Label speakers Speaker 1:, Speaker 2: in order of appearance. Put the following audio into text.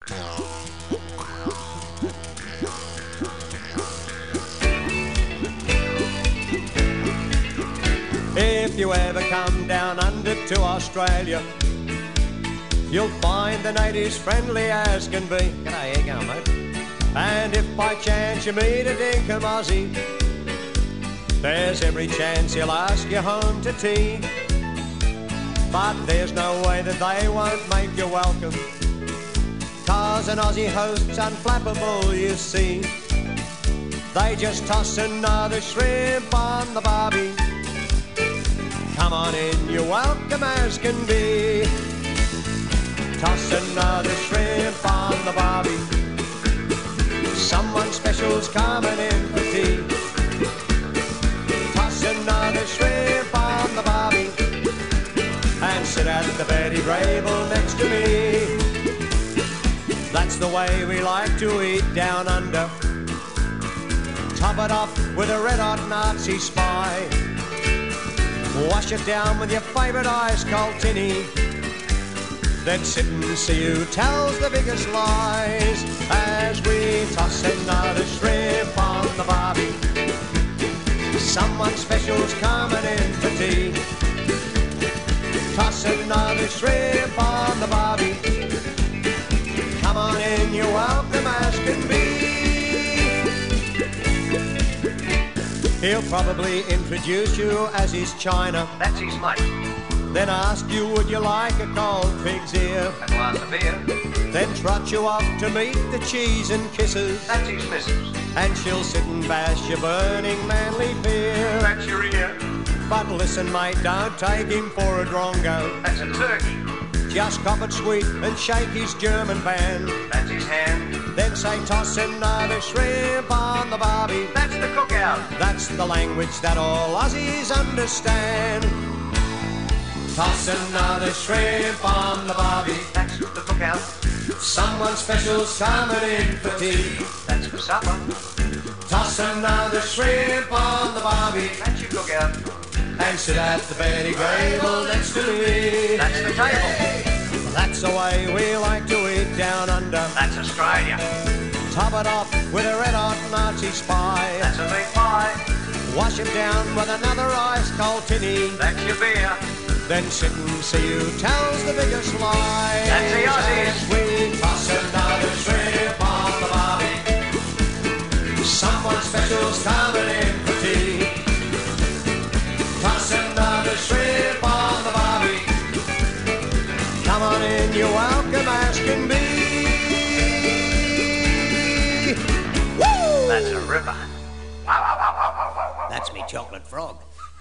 Speaker 1: If you ever come down under to Australia, you'll find the natives friendly as can be. G'day, how you going, mate? And if by chance you meet a dinkum Aussie, there's every chance he'll ask you home to tea. But there's no way that they won't make you welcome, 'cause an Aussie host's unflappable, you see. They just toss another shrimp on the barbie. Come on in, you're welcome as can be. Toss another shrimp on the barbie. Someone special's coming in for tea. Toss another shrimp on the barbie and sit at the Betty Grable next to me. That's the way we like to eat down under. Top it off with a red-hot Nazi spy. Wash it down with your favourite ice-cold tinny. Then sit and see who tells the biggest lies as we toss another shrimp on the barbie. Someone special's coming in for tea. Toss another shrimp on the barbie. Come on in, you're welcome as can be. He'll probably introduce you as his China.
Speaker 2: That's his mate.
Speaker 1: Then ask you, would you like a cold pig's ear?
Speaker 2: A glass of beer.
Speaker 1: Then trot you off to meet the cheese and kisses.
Speaker 2: That's his missus.
Speaker 1: And she'll sit and bash your burning manly beer.
Speaker 2: That's your ear.
Speaker 1: But listen, mate, don't take him for a drongo.
Speaker 2: That's a turkey.
Speaker 1: Just cop it sweet and shake his German band.
Speaker 2: That's his hand.
Speaker 1: Then say, toss another shrimp on the barbie.
Speaker 2: That's the cookout.
Speaker 1: That's the language that all Aussies understand. Toss another shrimp on the barbie.
Speaker 2: That's the cookout.
Speaker 1: Someone special's coming in for tea.
Speaker 2: That's for supper.
Speaker 1: Toss another shrimp on the barbie.
Speaker 2: That's your cookout.
Speaker 1: And sit at the Betty Grable next to me.
Speaker 2: That's the table.
Speaker 1: That's the way we like to eat down under.
Speaker 2: That's Australia.
Speaker 1: Top it off with a red-hot Nazi spy.
Speaker 2: That's a meat pie.
Speaker 1: Wash it down with another ice-cold tinny.
Speaker 2: That's your beer.
Speaker 1: Then sit and see who tells the biggest lie.
Speaker 2: That's the Aussies.
Speaker 1: As we toss another shrimp on the barbie. Someone special's coming in for tea. Toss another shrimp on the barbie. Come on in, you're welcome as can be. Woo!
Speaker 2: That's a ripper.
Speaker 1: That's me chocolate frog.